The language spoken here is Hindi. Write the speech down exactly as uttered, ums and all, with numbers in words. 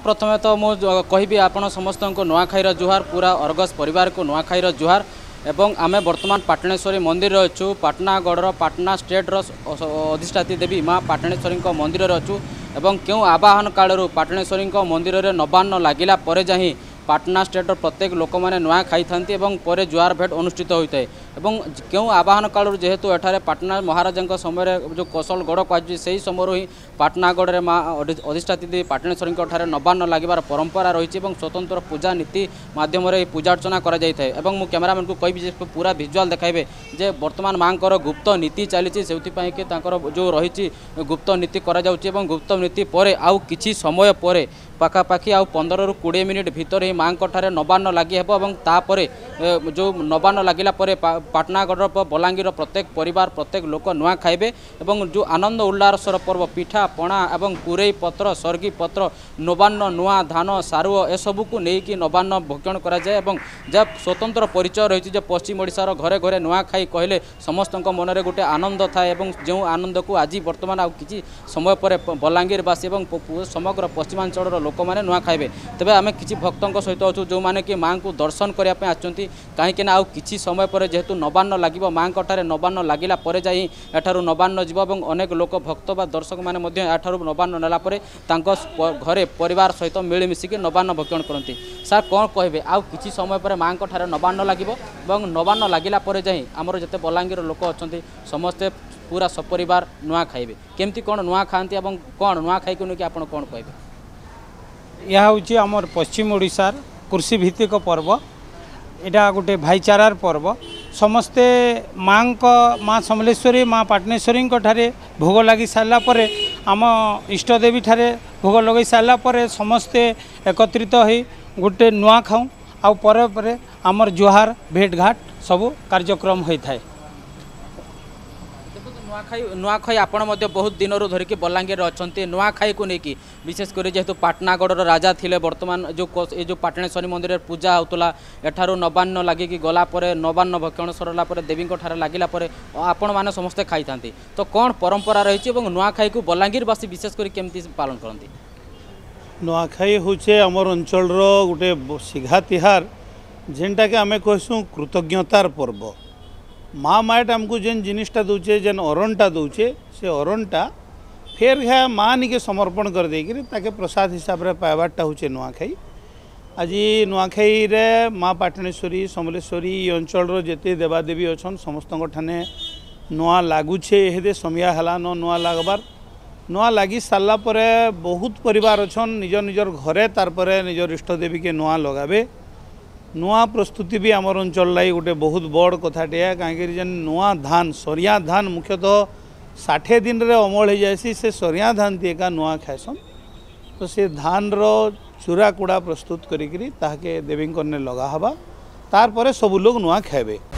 प्रथमे तो मुझे कहबी आपण समस्त को नुआखाईर जुहार पूरा अर्गस परिवार को नुआखाईर जुहार एवं आमे वर्तमान पाटणेश्वरी मंदिर अच्छु पाटनागढ़ पाटना स्टेट अधिष्ठात्री देवी माँ पाटणेश्वरी मंदिर अच्छु एवं क्यों आवाहन कालू पाटणेश्वरी मंदिर में नवान्न लगिला पर जाही पाटना स्टेट प्रत्येक लोक मैंने नुआ खाई था जुआर भेट अनुष्ठित होता है एवं क्यों आवाहन कालू जेहेतु एठारे पाटना महाराजा समय जो कौशलगढ़ कहुच्छी से ही समय ही पाटनागढ़ माँ अधिष्ठात्री पाटणेश्वरी नवान्न लगिबार परंपरा रही स्वतंत्र पूजा नीति मध्यम पूजा अर्चना कर कैमेरामैन को कहि पूरा भिजुआल देखाइबे जे वर्तमान माँ गुप्त नीति चली से जो रही गुप्त नीति करा गुप्त नीति पर आउ किछि समय पर पाखापाखि आउ पंद्रह रु कोड़े मिनिट भितर ही माँ नवान्न लगी हेब तापर जो नवान्न लगिला पाटनागढ़ बलांगीर प्रत्येक परिवार प्रत्येक लोक नुआ खाइबे एवं जो आनंद उल्लासर पर्व पिठा पणा एवं कुरेई पत्र सर्गी पत्र नवान्न नुआ धान सारू एसबू को लेकिन नवान्न भक्षण कराए जब स्वतंत्र परिचय रही है पश्चिम ओडिशार घरे घरे नुआ खाई कहले समस्त मन में गोटे आनंद थाए जो आनंद को आज बर्तमान आ कि समय पर बलांगीरवासी एवं समग्र पश्चिमांचल लोक मैंने नुआ खाइबे तेज आम कि भक्तों सहित अच्छु जो मैंने कि माँ को दर्शन करने आछंती कहीं आउ कि समय पर जेहेतु नवान्न लगे माँ नवान्न लगिला पर जाई एठारू नवान्न जीव और अनेक लोक भक्त बा दर्शक मैंने एठारू नवान्न नेला परे तांको घरे परिवार सहित मिलमिशिकी नवान्न भक्षण करती सार कौन कहे आउ कि समय पर माँ नवान्न लगे नवान्न लगिला पर जाई आमर जिते बलांगीर लोक अच्छा समस्ते पूरा सपरिवार नुआ खाइबे केमती कौन नुआ खाती कौन नुआ खाई को लेकिन आप कौन कहे यह हूँ आमर पश्चिम ओडिशार कृषि भित्तिक पर्व यहाँ गोटे भाईचारार पर्व समस्ते माँ माँ समलेश्वरी माँ पाटनेश्वरी ठारे भोग लगी सारापर आम इष्टदेवी ठारे भोग लगे सारापर समस्ते एकत्रित हो गोटे नुआ खाऊँ आउ पर पर आमर जुहार भेटघाट सबू कार्यक्रम होता है। नुआखाई नुआखाई आपण बहुत दिन धरिकी बलांगीर अच्छा नुआखाई को लेकिन विशेषकर जेहेतु पाटनागढ़ राजा थिले वर्तमान जो ये जो पाटणेश्वरी मंदिर में पूजा होता एठारू नवान्न लगिकी गला नवान्न भक्षण सरला देवी लगिला आपण मैंने समस्ते खाई था तो कौन परंपरा रही नुआखाई को बलांगीरवासी विशेषकर केमती पालन करती नुआखाई हूँ आमर अंचल गोटे सिघा तिहार जेनटा कि आम कहूँ कृतज्ञतार पर्व माँ माएट आमको जेन जिनिसटा दौचे जेन अरणटा दौचे से अरणटा फेर घा माँ निके समर्पण कर देकर ताके प्रसाद हिसाब रे पाइबारटा हूँ नुआखाई आज नुआखाई रे माँ पाटणेश्वरी समलेश्वरी अंचल जेते देवादेवी अच्छा समस्त ठाने नुआ लगुचे ये समिया है न नुआ लगबार नुआ लगी सारा पर बहुत परिवार अच्छा निज निजर घरे तार निजर इष्टदेवी के नुआ लगाबे नुआ प्रस्तुति भी आमर अंचल लाई गोटे बहुत बड़ कथाटे कहीं जेन नुआ धान सरिया धान मुख्यतः षाठे दिन रे अमल हो जाए से सरिया धान एका नुआ खाएसन तो से धान रो चूरा कूड़ा प्रस्तुत करी ताके देवी ने लगा हवा तार परे सब लोग नुआ खाइबे।